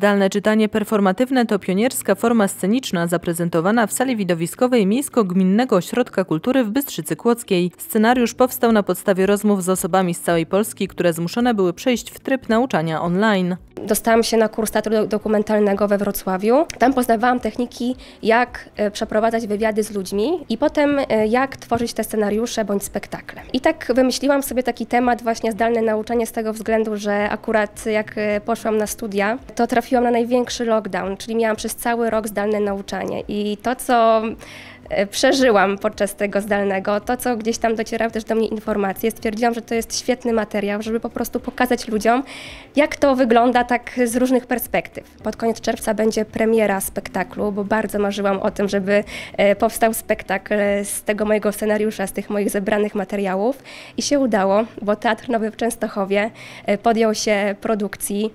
Zdalne czytanie performatywne to pionierska forma sceniczna zaprezentowana w sali widowiskowej Miejsko-Gminnego Ośrodka Kultury w Bystrzycy Kłodzkiej. Scenariusz powstał na podstawie rozmów z osobami z całej Polski, które zmuszone były przejść w tryb nauczania online. Dostałam się na kurs teatru dokumentalnego we Wrocławiu. Tam poznawałam techniki, jak przeprowadzać wywiady z ludźmi i potem jak tworzyć te scenariusze bądź spektakle. I tak wymyśliłam sobie taki temat właśnie zdalne nauczanie z tego względu, że akurat jak poszłam na studia, to trafiłam na największy lockdown, czyli miałam przez cały rok zdalne nauczanie i to, co przeżyłam podczas tego zdalnego, to co gdzieś tam docierały też do mnie informacje, stwierdziłam, że to jest świetny materiał, żeby po prostu pokazać ludziom, jak to wygląda tak z różnych perspektyw. Pod koniec czerwca będzie premiera spektaklu, bo bardzo marzyłam o tym, żeby powstał spektakl z tego mojego scenariusza, z tych moich zebranych materiałów i się udało, bo Teatr Nowy w Częstochowie podjął się produkcji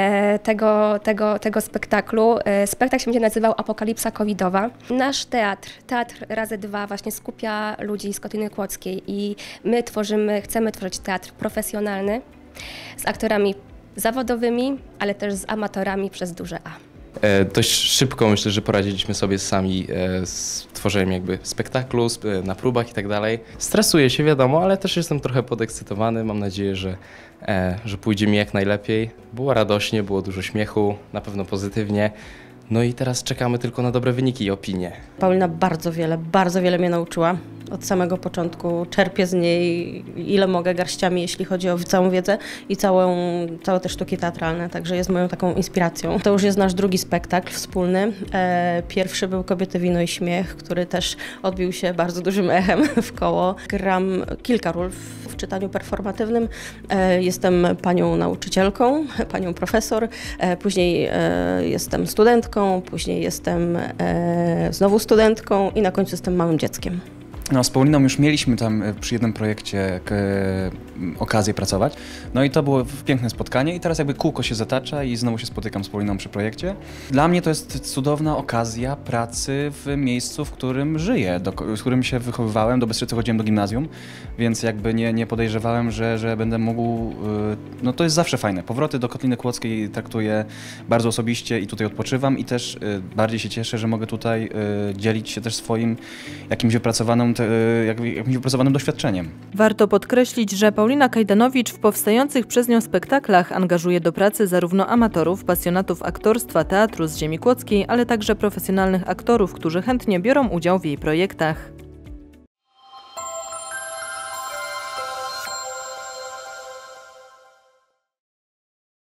tego spektaklu. Spektakl się będzie nazywał Apokalipsa Covidowa. Nasz teatr razy dwa właśnie skupia ludzi z Kotliny Kłodzkiej i my chcemy tworzyć teatr profesjonalny z aktorami zawodowymi, ale też z amatorami przez duże A. Dość szybko myślę, że poradziliśmy sobie sami z tworzeniem jakby spektaklu, na próbach i tak dalej. Stresuję się, wiadomo, ale też jestem trochę podekscytowany. Mam nadzieję, że pójdzie mi jak najlepiej. Było radośnie, było dużo śmiechu, na pewno pozytywnie. No i teraz czekamy tylko na dobre wyniki i opinie. Paulina bardzo wiele mnie nauczyła. Od samego początku czerpię z niej ile mogę garściami, jeśli chodzi o całą wiedzę i całe te sztuki teatralne, także jest moją taką inspiracją. To już jest nasz drugi spektakl wspólny. Pierwszy był Kobiety, wino i śmiech, który też odbił się bardzo dużym echem w koło. Gram kilka ról w czytaniu performatywnym. Jestem panią nauczycielką, panią profesor, później jestem studentką, później jestem znowu studentką i na końcu jestem małym dzieckiem. No, z Pauliną już mieliśmy tam przy jednym projekcie okazję pracować. No i to było piękne spotkanie i teraz jakby kółko się zatacza i znowu się spotykam z Pauliną przy projekcie. Dla mnie to jest cudowna okazja pracy w miejscu, w którym żyję, w którym się wychowywałem, do Bystrzycy chodziłem do gimnazjum, więc jakby nie podejrzewałem, że będę mógł, no to jest zawsze fajne. Powroty do Kotliny Kłodzkiej traktuję bardzo osobiście i tutaj odpoczywam i też bardziej się cieszę, że mogę tutaj dzielić się też swoim jakimś wypracowanym doświadczeniem. Warto podkreślić, że Paulina Kajdanowicz w powstających przez nią spektaklach angażuje do pracy zarówno amatorów, pasjonatów aktorstwa, teatru z ziemi kłodzkiej, ale także profesjonalnych aktorów, którzy chętnie biorą udział w jej projektach.